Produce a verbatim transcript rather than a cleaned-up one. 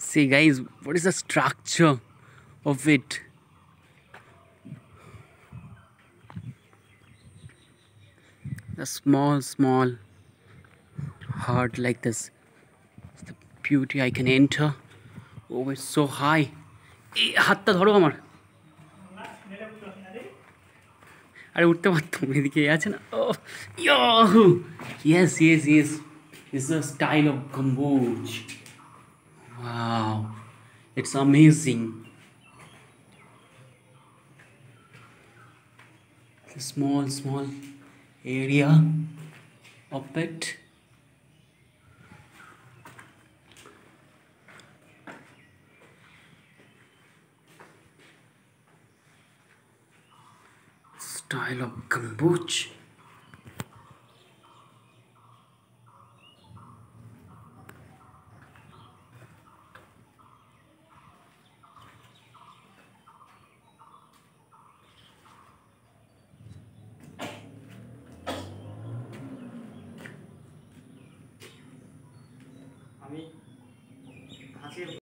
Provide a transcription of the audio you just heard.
See guys, what is the structure of it? The small small heart like this. It's the beauty I can enter. Oh, it's so high. এই হাতটা ধরো আমার। আরে উঠতে পারতাম, এদিকে আছে না। Oh, yo! Yes, yes, yes. This is a style of gambooch. Wow, it's amazing. The small, small area of it. Style of gambooch. আমি হাসি